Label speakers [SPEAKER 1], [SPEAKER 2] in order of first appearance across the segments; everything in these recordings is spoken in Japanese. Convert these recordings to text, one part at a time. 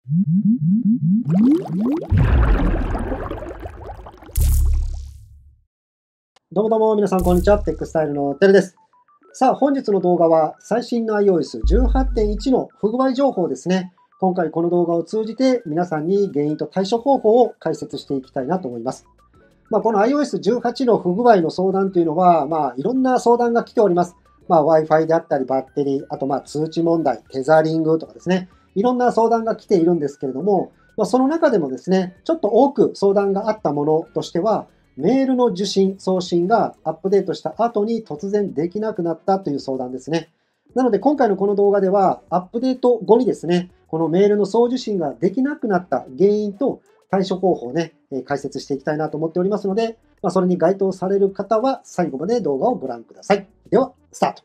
[SPEAKER 1] どうもどうも皆さんこんにちは。テックスタイルのてるです。さあ本日の動画は最新の iOS18.1 の不具合情報ですね。今回この動画を通じて皆さんに原因と対処方法を解説していきたいなと思います。この iOS18 の不具合の相談というのは、いろんな相談が来ております。Wi-Fi であったりバッテリー、あと通知問題、テザリングとかですね。いろんな相談が来ているんですけれども、その中でもですね、ちょっと多く相談があったものとしては、メールの受信、送信がアップデートした後に突然できなくなったという相談ですね。なので今回のこの動画では、アップデート後にですね、このメールの送受信ができなくなった原因と対処方法をね、解説していきたいなと思っておりますので、それに該当される方は最後まで動画をご覧ください。では、スタート。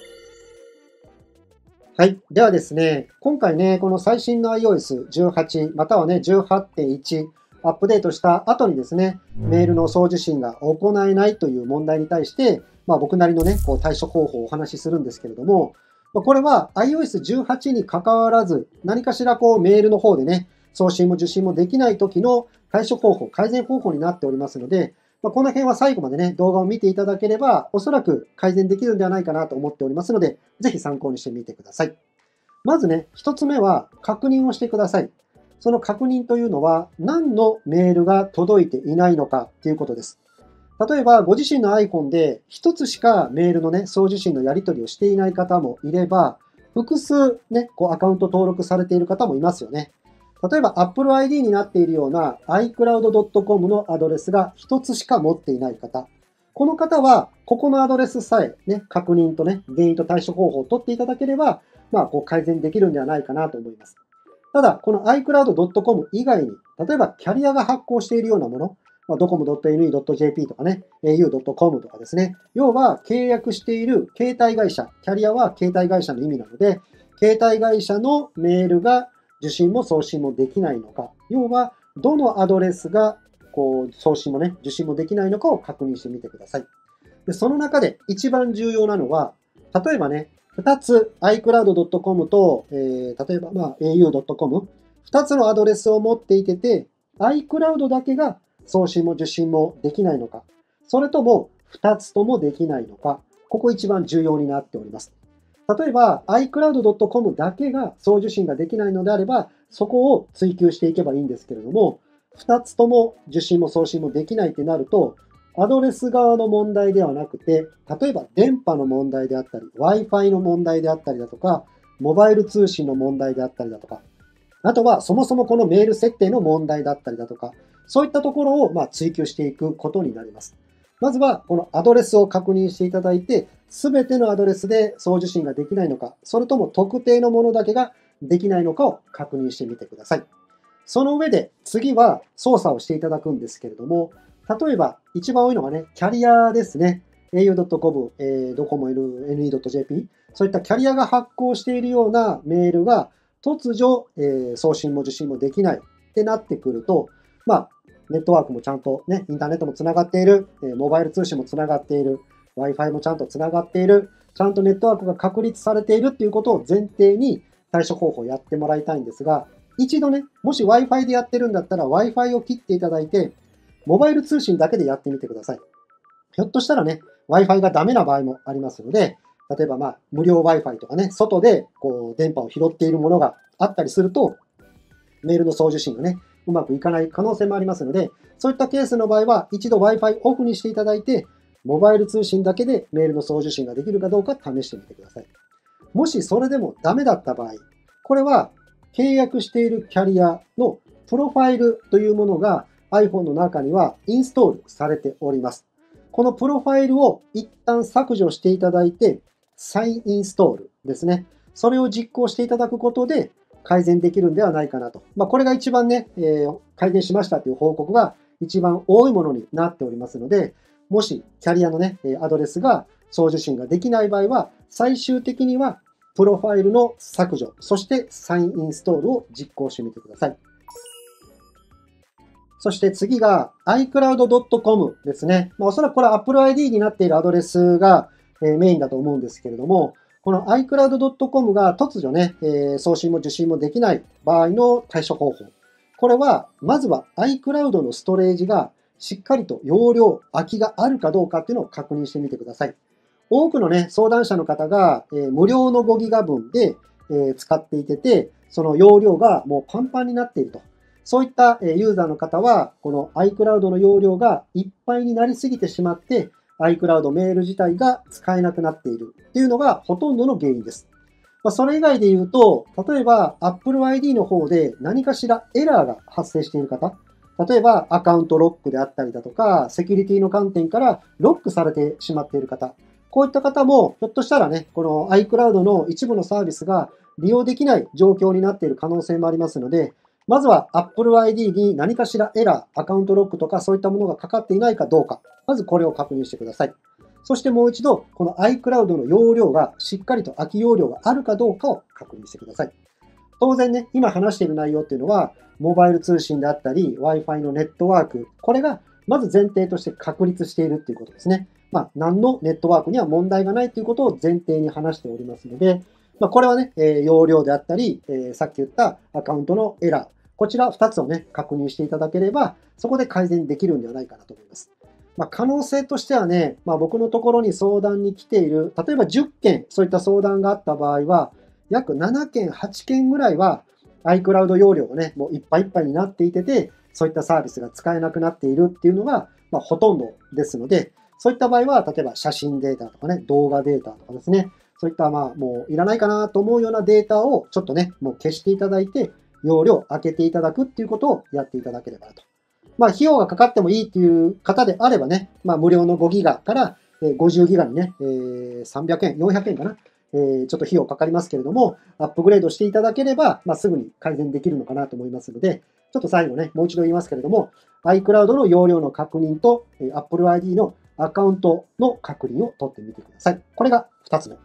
[SPEAKER 1] はい。ではですね、今回ね、この最新の iOS18 またはね、18.1アップデートした後にですね、メールの送受信が行えないという問題に対して、僕なりのね、対処方法をお話しするんですけれども、これは iOS18 に関わらず、何かしらメールの方でね、送信も受信もできない時の対処方法、改善方法になっておりますので、この辺は最後までね、動画を見ていただければ、おそらく改善できるんではないかなと思っておりますので、ぜひ参考にしてみてください。まずね、一つ目は確認をしてください。その確認というのは、何のメールが届いていないのかということです。例えば、ご自身の iPhone で一つしかメールのね、送受信のやり取りをしていない方もいれば、複数ね、アカウント登録されている方もいますよね。例えば Apple ID になっているような iCloud.com のアドレスが一つしか持っていない方。この方は、ここのアドレスさえね、確認とね、原因と対処方法を取っていただければ、改善できるんではないかなと思います。ただ、この iCloud.com 以外に、例えばキャリアが発行しているようなもの、docomo.ne.jp とかね、au.com とかですね。要は契約している携帯会社、キャリアは携帯会社の意味なので、携帯会社のメールが受信も送信もできないのか、要はどのアドレスが送信もね、受信もできないのかを確認してみてください。でその中で一番重要なのは、例えばね、2つ iCloud.com と、例えばau.com、2つのアドレスを持っていて、iCloud だけが送信も受信もできないのか、それとも2つともできないのか、ここ一番重要になっております。例えば iCloud.com だけが送受信ができないのであれば、そこを追求していけばいいんですけれども、2つとも受信も送信もできないってなると、アドレス側の問題ではなくて、例えば電波の問題であったり、Wi-Fi の問題であったりだとか、モバイル通信の問題であったりだとか、あとはそもそもこのメール設定の問題だったりだとか、そういったところを追求していくことになります。まずはこのアドレスを確認していただいて、すべてのアドレスで送受信ができないのか、それとも特定のものだけができないのかを確認してみてください。その上で次は操作をしていただくんですけれども、例えば一番多いのがね、キャリアですね。au.com、docomo.ne.jp、そういったキャリアが発行しているようなメールが突如、送信も受信もできないってなってくると、ネットワークもちゃんとね、インターネットもつながっている、モバイル通信もつながっている、Wi-Fi もちゃんとつながっている、ちゃんとネットワークが確立されているっていうことを前提に対処方法をやってもらいたいんですが、一度ね、もし Wi-Fi でやってるんだったら Wi-Fi を切っていただいて、モバイル通信だけでやってみてください。ひょっとしたらね、Wi-Fi がダメな場合もありますので、例えば無料 Wi-Fi とかね、外で電波を拾っているものがあったりすると、メールの送受信がね、うまくいかない可能性もありますので、そういったケースの場合は、一度 Wi-Fi オフにしていただいて、モバイル通信だけでメールの送受信ができるかどうか試してみてください。もしそれでもダメだった場合、これは契約しているキャリアのプロファイルというものが iPhone の中にはインストールされております。このプロファイルを一旦削除していただいて、再インストールですね。それを実行していただくことで改善できるんではないかなと。これが一番ね、改善しましたという報告が一番多いものになっておりますので、もしキャリアのね、アドレスが送受信ができない場合は、最終的にはプロファイルの削除、そして再インストールを実行してみてください。そして次が iCloud.com ですね。おそらくこれは Apple ID になっているアドレスがメインだと思うんですけれども、 この iCloud.com が突如ね、送信も受信もできない場合の対処方法。これは、まずは iCloud のストレージがしっかりと容量、空きがあるかどうかっていうのを確認してみてください。多くのね、相談者の方が、無料の5ギガ分で、使っていて、その容量がもうパンパンになっていると。そういったユーザーの方は、この iCloud の容量がいっぱいになりすぎてしまって、iCloud メール自体が使えなくなっているっていうのがほとんどの原因です。それ以外で言うと、例えば Apple ID の方で何かしらエラーが発生している方、例えばアカウントロックであったりだとか、セキュリティの観点からロックされてしまっている方、こういった方もひょっとしたらね、この iCloud の一部のサービスが利用できない状況になっている可能性もありますので、まずは Apple ID に何かしらエラー、アカウントロックとかそういったものがかかっていないかどうか、まずこれを確認してください。そしてもう一度、この iCloud の容量がしっかりと空き容量があるかどうかを確認してください。当然ね、今話している内容っていうのは、モバイル通信であったり、Wi-Fi のネットワーク、これがまず前提として確立しているっていうことですね。何のネットワークには問題がないということを前提に話しておりますので、これはね、容量であったり、さっき言ったアカウントのエラー、こちら2つをね、確認していただければ、そこで改善できるんではないかなと思います。可能性としてはね、僕のところに相談に来ている、例えば10件、そういった相談があった場合は、約7件、8件ぐらいは iCloud 容量がね、もういっぱいいっぱいになっていて、そういったサービスが使えなくなっているっていうのが、ほとんどですので、そういった場合は、例えば写真データとかね、動画データとかですね、そういったもういらないかなと思うようなデータをちょっとね、もう消していただいて、容量を空けていただくっていうことをやっていただければなと。費用がかかってもいいっていう方であればね、無料の5ギガから50ギガにね、300円、400円かな。ちょっと費用かかりますけれども、アップグレードしていただければ、すぐに改善できるのかなと思いますので、ちょっと最後ね、もう一度言いますけれども、iCloud の容量の確認と Apple ID のアカウントの確認を取ってみてください。これが2つ目。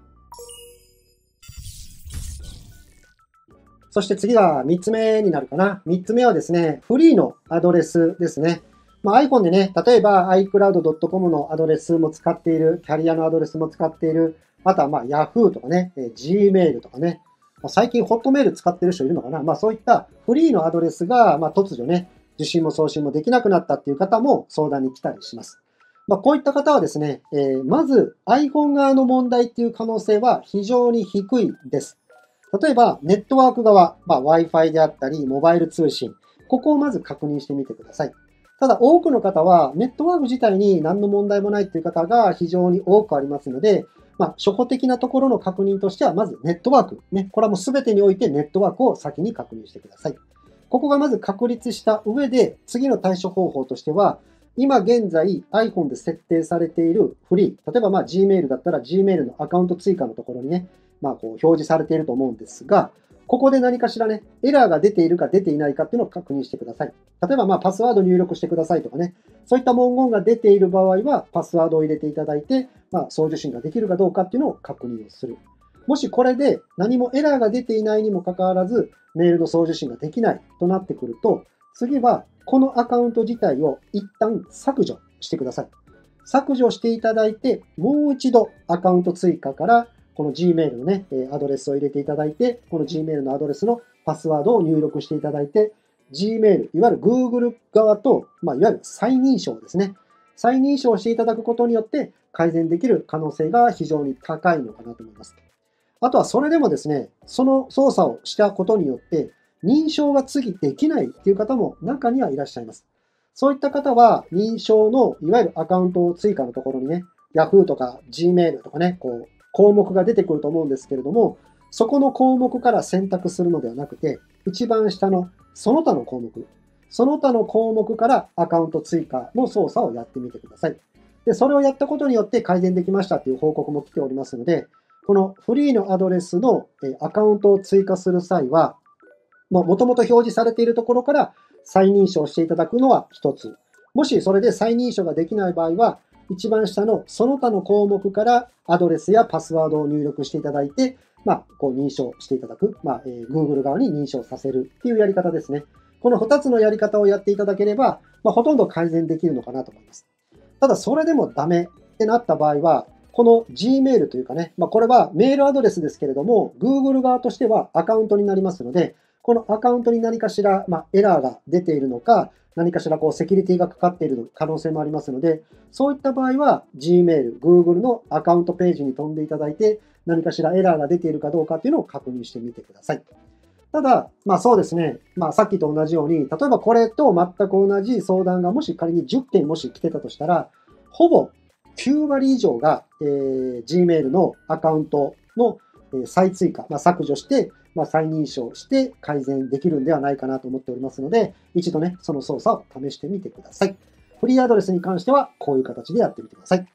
[SPEAKER 1] そして次が3つ目になるかな。3つ目はですね、フリーのアドレスですね。iPhone でね、例えば iCloud.com のアドレスも使っている、キャリアのアドレスも使っている、あとはYahoo とかね、Gmail とかね、最近ホットメール使ってる人いるのかな。そういったフリーのアドレスが、突如ね、受信も送信もできなくなったっていう方も相談に来たりします。こういった方はですね、まず iPhone 側の問題っていう可能性は非常に低いです。例えば、ネットワーク側、Wi-Fi であったり、モバイル通信、ここをまず確認してみてください。ただ、多くの方は、ネットワーク自体に何の問題もないという方が非常に多くありますので、初歩的なところの確認としては、まずネットワーク。ね、これはもう全てにおいてネットワークを先に確認してください。ここがまず確立した上で、次の対処方法としては、今現在 iPhone で設定されているフリー、例えばGmail だったら Gmail のアカウント追加のところにね、こう表示されていると思うんですが、ここで何かしらね、エラーが出ているか出ていないかっていうのを確認してください。例えばパスワード入力してくださいとかね、そういった文言が出ている場合は、パスワードを入れていただいて、送受信ができるかどうかっていうのを確認をする。もしこれで何もエラーが出ていないにもかかわらず、メールの送受信ができないとなってくると、次はこのアカウント自体を一旦削除してください。削除していただいて、もう一度アカウント追加からこの Gmail のね、アドレスを入れていただいて、この Gmail のアドレスのパスワードを入力していただいて、Gmail、いわゆる Google 側と、いわゆる再認証ですね。再認証していただくことによって改善できる可能性が非常に高いのかなと思います。あとはそれでもですね、その操作をしたことによって認証が次できないっていう方も中にはいらっしゃいます。そういった方は認証のいわゆるアカウント追加のところにね、Yahoo とか Gmail とかね、項目が出てくると思うんですけれども、そこの項目から選択するのではなくて、一番下のその他の項目、その他の項目からアカウント追加の操作をやってみてください。で、それをやったことによって改善できましたという報告も来ておりますので、このフリーのアドレスのアカウントを追加する際は、もともと表示されているところから再認証していただくのは一つ。もしそれで再認証ができない場合は、一番下のその他の項目からアドレスやパスワードを入力していただいて、認証していただく、Google 側に認証させるっていうやり方ですね。この2つのやり方をやっていただければ、ほとんど改善できるのかなと思います。ただ、それでもダメってなった場合は、 この Gmail というかね、これはメールアドレスですけれども、Google 側としてはアカウントになりますので、このアカウントに何かしら、エラーが出ているのか、何かしらセキュリティがかかっている可能性もありますので、そういった場合は Gmail、Google のアカウントページに飛んでいただいて、何かしらエラーが出ているかどうかっていうのを確認してみてください。ただ、そうですね、さっきと同じように、例えばこれと全く同じ相談がもし仮に10件もし来てたとしたら、ほぼ9割以上が、Gmail のアカウントの再追加、削除して、再認証して改善できるんではないかなと思っておりますので、一度ね、その操作を試してみてください。フリーアドレスに関しては、こういう形でやってみてください。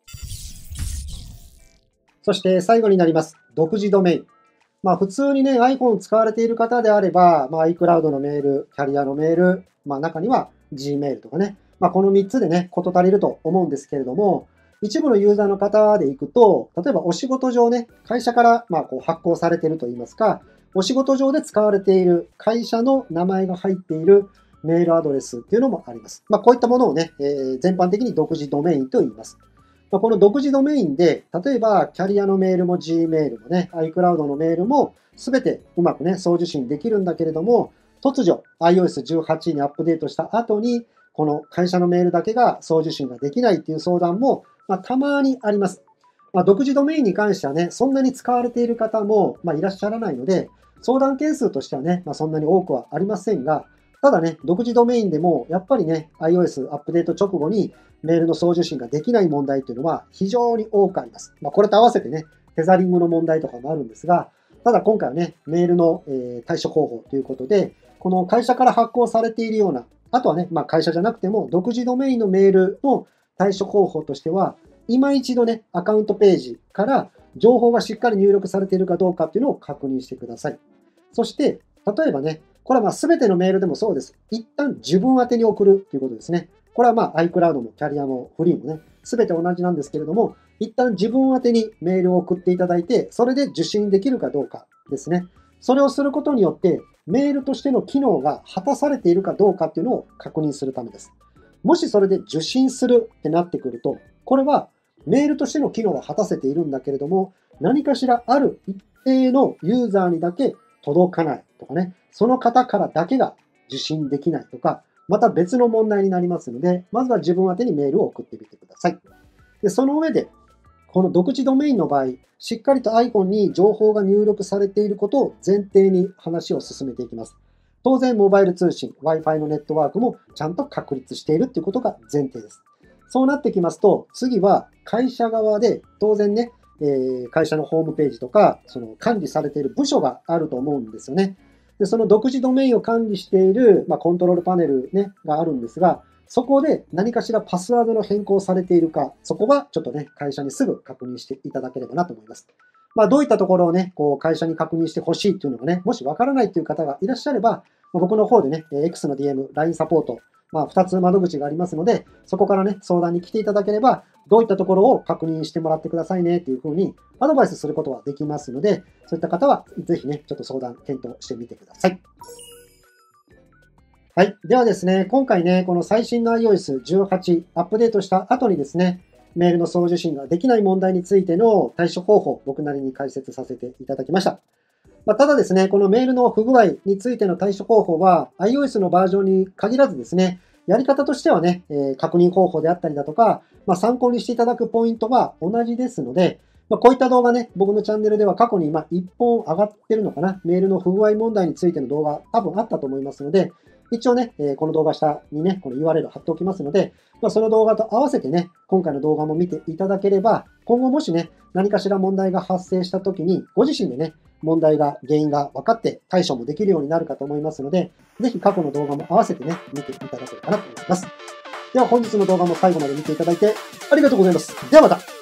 [SPEAKER 1] そして最後になります。独自ドメイン。普通にね、iPhone 使われている方であれば、iCloud のメール、キャリアのメール、中には Gmail とかね、この3つでね、事足りると思うんですけれども、一部のユーザーの方で行くと、例えばお仕事上ね、会社から発行されているといいますか、お仕事上で使われている会社の名前が入っているメールアドレスっていうのもあります。こういったものをね、全般的に独自ドメインと言います。この独自ドメインで、例えばキャリアのメールも Gmail もね、iCloud のメールも全てうまくね、送受信できるんだけれども、突如 iOS18 にアップデートした後に、この会社のメールだけが送受信ができないっていう相談も、たまにあります。独自ドメインに関してはね、そんなに使われている方も、いらっしゃらないので、相談件数としてはね、そんなに多くはありませんが、ただね、独自ドメインでも、やっぱりね、iOS アップデート直後にメールの送受信ができない問題というのは非常に多くあります。これと合わせてね、テザリングの問題とかもあるんですが、ただ今回はね、メールの対処方法ということで、この会社から発行されているような、あとはね、会社じゃなくても、独自ドメインのメールの対処方法としては、今一度ね、アカウントページから情報がしっかり入力されているかどうかっていうのを確認してください。そして、例えばね、これは全てのメールでもそうです。一旦自分宛てに送るということですね。これはiCloud もキャリアもフリーもね、全て同じなんですけれども、一旦自分宛てにメールを送っていただいて、それで受信できるかどうかですね。それをすることによって、メールとしての機能が果たされているかどうかっていうのを確認するためです。もしそれで受信するってなってくると、これはメールとしての機能は果たせているんだけれども、何かしらある一定のユーザーにだけ届かないとかね、その方からだけが受信できないとか、また別の問題になりますので、まずは自分宛てにメールを送ってみてください。で、その上で、この独自ドメインの場合、しっかりと iPhone に情報が入力されていることを前提に話を進めていきます。当然、モバイル通信、Wi-Fi のネットワークもちゃんと確立しているということが前提です。そうなってきますと、次は会社側で当然ね、会社のホームページとか、その管理されている部署があると思うんですよね。で、その独自ドメインを管理している、コントロールパネルね、があるんですが、そこで何かしらパスワードの変更されているか、そこはちょっとね、会社にすぐ確認していただければなと思います。どういったところをね、会社に確認してほしいっていうのがね、もしわからないという方がいらっしゃれば、僕の方でね、X の DM、LINE サポート、2つ窓口がありますので、そこからね、相談に来ていただければ、どういったところを確認してもらってくださいねっていうふうにアドバイスすることはできますので、そういった方はぜひね、ちょっと相談、検討してみてください。はい。ではですね、今回ね、この最新の iOS18 アップデートした後にですね、メールの送受信ができない問題についての対処方法、僕なりに解説させていただきました。ただですね、このメールの不具合についての対処方法は iOS のバージョンに限らずですね、やり方としてはね、確認方法であったりだとか、参考にしていただくポイントは同じですので、こういった動画ね、僕のチャンネルでは過去に1本上がってるのかな、メールの不具合問題についての動画多分あったと思いますので、一応ね、この動画下にね、この URL 貼っておきますので、その動画と合わせてね、今回の動画も見ていただければ、今後もしね、何かしら問題が発生した時に、ご自身でね、原因が分かって対処もできるようになるかと思いますので、ぜひ過去の動画も合わせてね、見ていただければなと思います。では本日の動画も最後まで見ていただいてありがとうございます。ではまた。